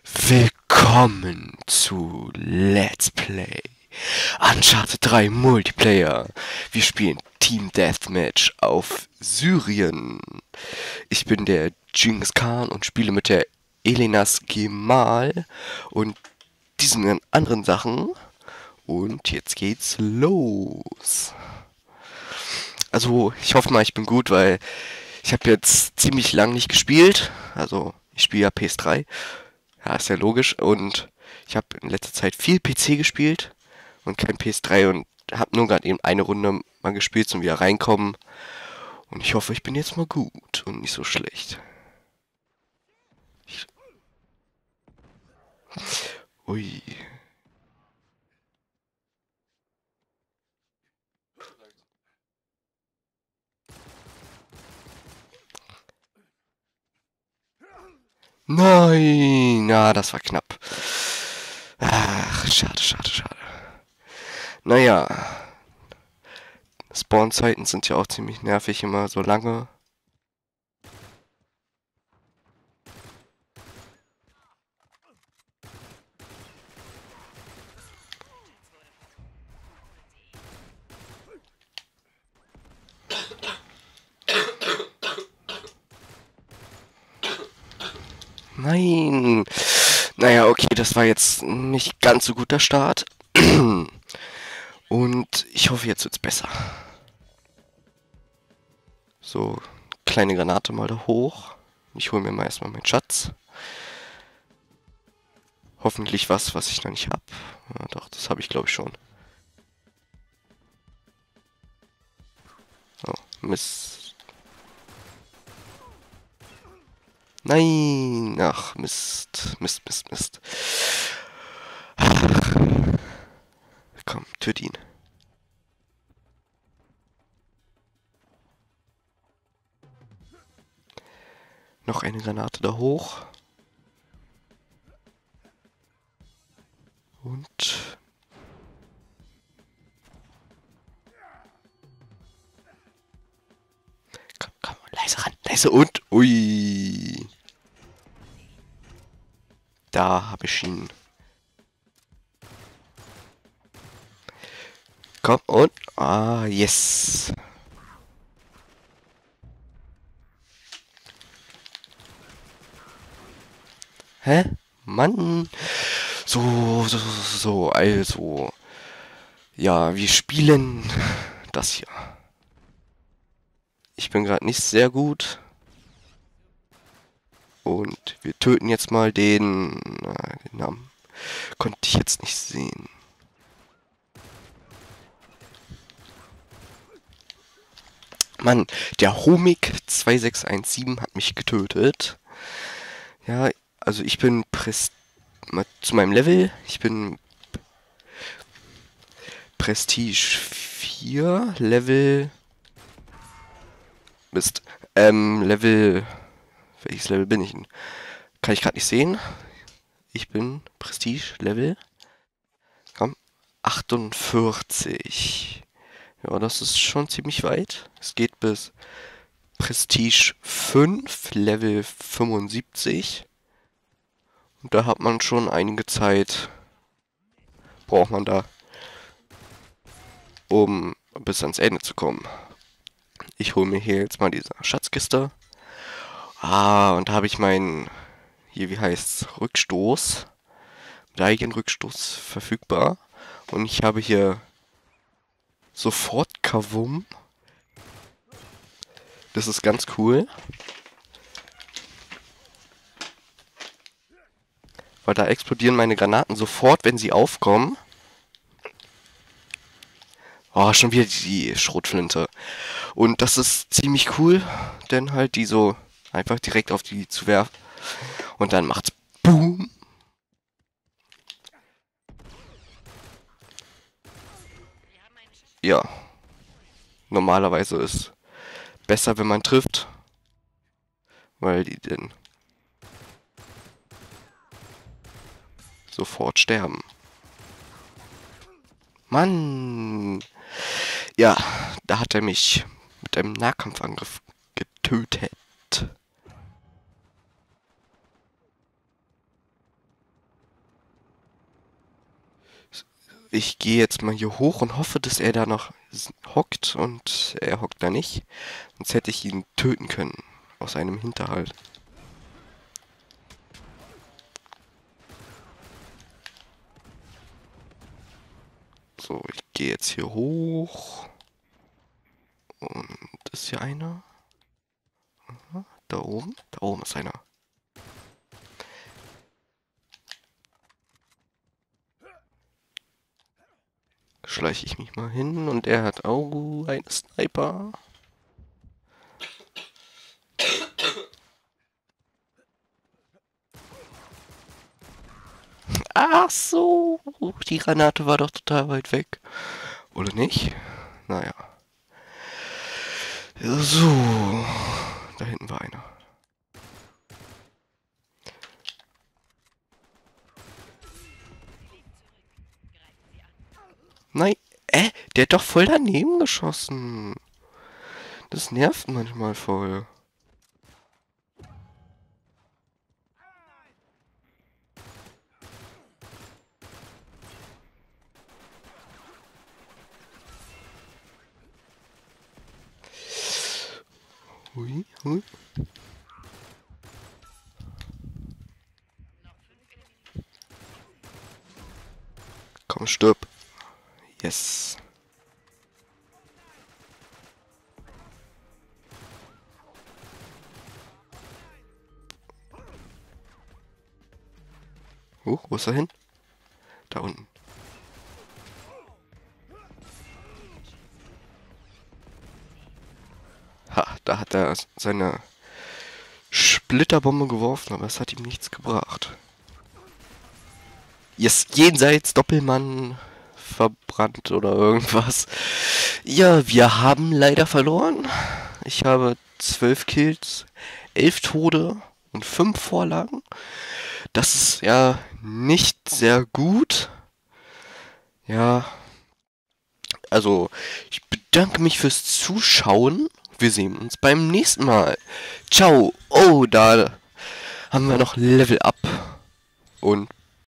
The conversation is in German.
Willkommen zu Let's Play Uncharted 3 Multiplayer. Wir spielen Team Deathmatch auf Syrien. Ich bin der Genghis Khan und spiele mit der Elenas Gemal und diesen anderen Sachen. Und jetzt geht's los. Also, ich hoffe mal, ich bin gut, weil ich habe jetzt ziemlich lang nicht gespielt. Also, ich spiele ja PS3. Ja, ist ja logisch. Und ich habe in letzter Zeit viel PC gespielt und kein PS3 und habe nur gerade eben eine Runde mal gespielt zum wieder reinkommen. Und ich hoffe, ich bin jetzt mal gut und nicht so schlecht. Ich, ui. Nein, na, das war knapp. Ach, schade, schade, schade. Naja, Spawn-Zeiten sind ja auch ziemlich nervig, immer so lange. Nein. Naja, okay, das war jetzt nicht ganz so guter Start. Und ich hoffe, jetzt wird's besser. So, kleine Granate mal da hoch. Ich hole mir mal erstmal meinen Schatz. Hoffentlich was ich noch nicht hab. Ja, doch, das habe ich glaube ich schon. Oh, Mist. Nein! Ach, Mist. Mist, Mist, Mist. Ach. Komm, töt ihn. Noch eine Granate da hoch. Und... Komm, komm, leise ran, leise und... Ui. Da habe ich ihn. Komm und... Ah, yes. Hä? Mann. So, also. Ja, wir spielen das hier. Ich bin gerade nicht sehr gut. Und wir töten jetzt mal den... den Namen konnte ich jetzt nicht sehen. Mann, der Homik 2617 hat mich getötet. Ja, also ich bin mal zu meinem Level. Ich bin Prestige 4, Level... Mist. Level... Welches Level bin ich denn? Kann ich gerade nicht sehen. Ich bin Prestige, Level... Komm, 48. Ja, das ist schon ziemlich weit. Es geht bis Prestige 5, Level 75. Und da hat man schon einige Zeit, braucht man da, um bis ans Ende zu kommen. Ich hole mir hier jetzt mal diese Schatzkiste. Ah, und da habe ich meinen, hier, wie heißt's, Rückstoß, Medaillenrückstoß verfügbar. Und ich habe hier sofort Kavum. Das ist ganz cool. Weil da explodieren meine Granaten sofort, wenn sie aufkommen. Oh, schon wieder die Schrotflinte. Und das ist ziemlich cool, denn halt die so einfach direkt auf die zu werfen. Und dann macht's Boom. Ja, normalerweise ist besser, wenn man trifft, weil die dann sofort sterben. Mann! Ja, da hat er mich mit einem Nahkampfangriff getötet. Ich gehe jetzt mal hier hoch und hoffe, dass er da noch hockt und er hockt da nicht. Sonst hätte ich ihn töten können. Aus einem Hinterhalt. So, ich gehe jetzt hier hoch. Und ist hier einer? Aha, da oben? Da oben ist einer. Schleiche ich mich mal hin und er hat auch einen Sniper. Ach so, die Granate war doch total weit weg. Oder nicht? Naja. So, da hinten war einer. Nein, der hat doch voll daneben geschossen. Das nervt manchmal voll. Hui, hui. Komm, stirb. Yes. Wo ist er hin? Da unten. Ha, da hat er seine Splitterbombe geworfen, aber es hat ihm nichts gebracht. Yes, jenseits Doppelmann verbrannt oder irgendwas. Ja, wir haben leider verloren. Ich habe 12 Kills, 11 Tode und 5 Vorlagen. Das ist ja nicht sehr gut. Ja, also ich bedanke mich fürs Zuschauen. Wir sehen uns beim nächsten Mal. Ciao. Oh, da haben wir noch Level Up. Und